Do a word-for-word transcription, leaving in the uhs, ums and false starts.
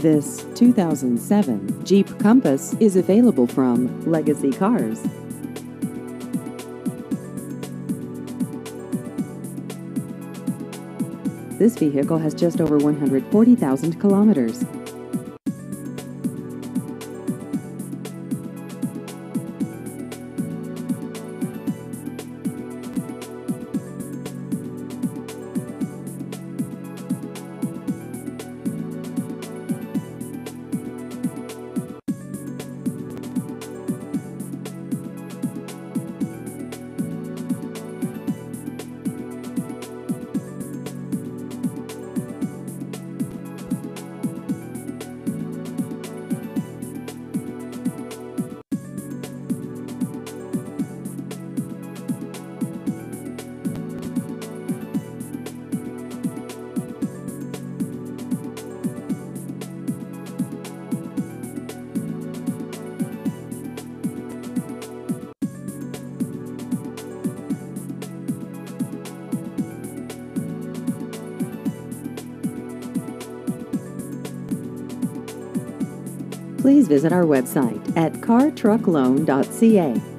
This two thousand seven Jeep Compass is available from Legacy Cars. This vehicle has just over one hundred forty thousand kilometers. Please visit our website at car truck loan dot c a.